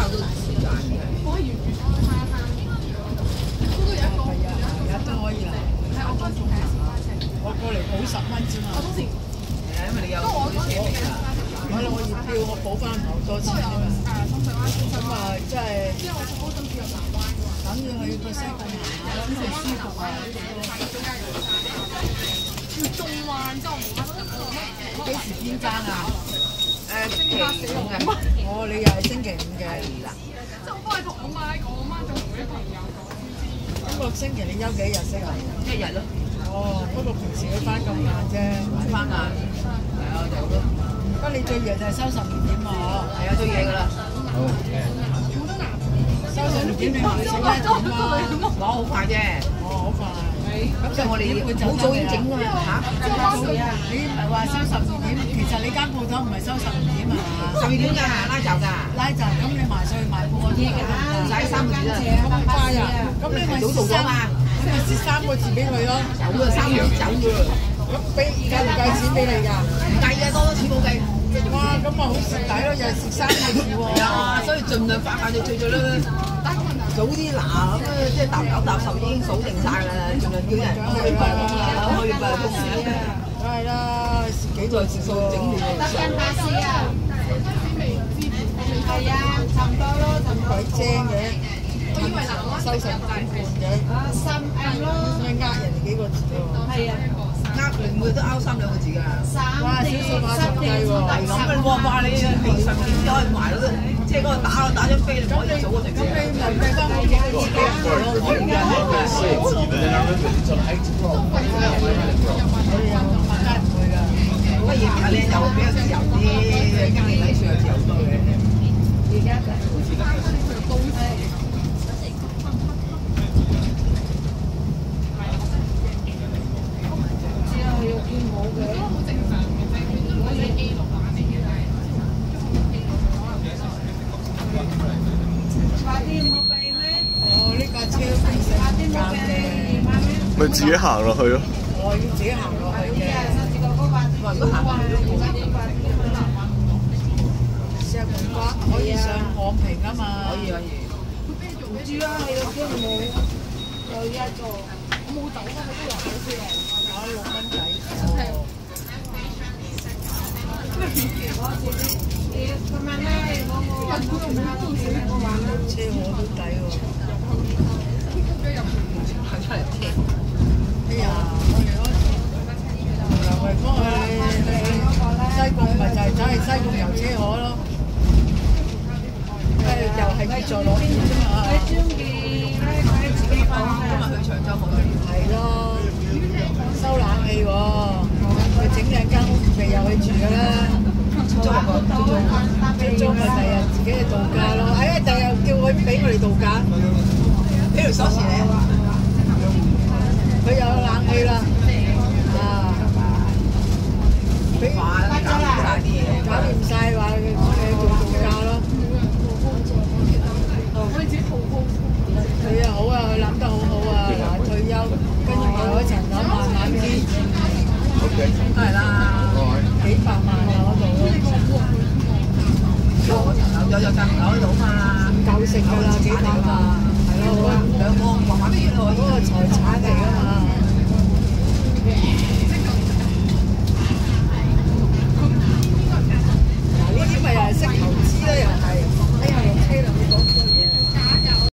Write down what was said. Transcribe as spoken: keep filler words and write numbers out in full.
好多時間嘅。 我係粵語菜沙灘，嗰度有一個係啊，日日都可以嚟。 係我嗰時係小巴車， 我過嚟補十蚊啫嘛。 我當時係啊，因為你有不過我嗰時係小巴車， 可能我月票我補翻好多錢啫嘛。 誒深水灣先生咁啊，即係之後我好想住入南灣嘅嘛， 等要去個西貢行下，咁就舒服啊。 係中間有個山，要中灣之後冇乜冇乜幾時邊間啊？ 誒星期五嘅。 哦，你又係星期五嘅。 係啦。 即係我幫佢同我媽講，我媽仲同啲朋友講先知。 今個星期你休幾日息啊？ 一日咯。 哦，不過平時佢翻咁晏啫， 翻晏。係啊，就咯。 不過你最夜就係收十二點啊！ 係啊，最夜㗎啦。 好。收十二點你埋十一點啦。 攞好快啫。 哦，好快。 咁即係我哋好早已經整㗎啦嚇。 你唔係話收十二點，其實你間鋪頭唔係收十二點啊？ 十二點㗎，拉閘㗎。 拉閘，咁你埋上去賣半個鐘㗎啦。 唔使三個字啦。 咁快啊！咁你咪早做咗嘛？ 咁咪蝕三個字俾佢咯。 走㗎，三個字走㗎。 咁俾計唔計錢俾你㗎？ 唔計嘅，多多錢冇計。 哇！咁啊好蝕底咯，又係蝕三個字喎。 係啊，所以盡量快快脆脆脆啦。早啲拿咁啊，即係搭九搭十已經數定晒㗎啦，盡量叫人開工啊，開八工啊。 梗係啦，蝕幾代蝕數整亂。 得間巴士啊！係啊，差唔多咯，差唔多。 鬼精嘅，我以為南灣收成半半嘅。 啊，三 M 咯。 咩呃人哋幾個字喎？ 係啊， 呃你每日都拗三兩個字㗎。 三哇！少數碼十計喎。 係咁嘅喎，哇！你你十點就可以埋嗰度，即係嗰個打打張飛，你唔可以早嗰陣。 咁你咪計翻我幾多字嘅？ 我可以㗎。不過夜晚咧就比較自由啲，經理禮數又自由多嘅。 而家就之後要見冇嘅。快啲冇俾咩？ 哦，呢架車平時快啲冇俾二萬咩？ 咪自己行落去咯。 我要自己行落去嘅。 話如果行埋都冇。 石門關可以上昂坪啊嘛。 可以可以。 唔知啊，你個邊冇有一個。 我冇走啊，我都話好似嚟。 打六蚊仔。 我自己，你今晚咧，我我我唔啱我玩啦。 車我都抵喎。 行出嚟車。 哎呀，我哋嗰梁惠芳去西貢咪就係走去西貢遊車河咯。誒，又係自助樂園啫嘛。 你中意咧，佢自己放今日去長洲冇去。 係咯，收冷氣喎，佢整兩間屋咪又去住㗎啦。 租個租租。 租租咪第日自己去度假咯。哎呀，第日叫佢俾我哋度假， 俾條鎖匙你。 佢有冷氣啦。啊，俾哇！搞掂晒啲嘢。 搞掂晒話佢去做度假咯。佢啊好啊，佢諗得好好啊！嗱，退休跟住買嗰層樓慢慢啲， 係啦。 幾百萬啊嗰度咯。 嗰層樓有有層樓喺度嘛。 唔夠食㗎啦，幾百萬。係咯， 兩個慢慢啲咯。 嗰個財產嚟㗎嘛。嗱，呢啲咪又係識投資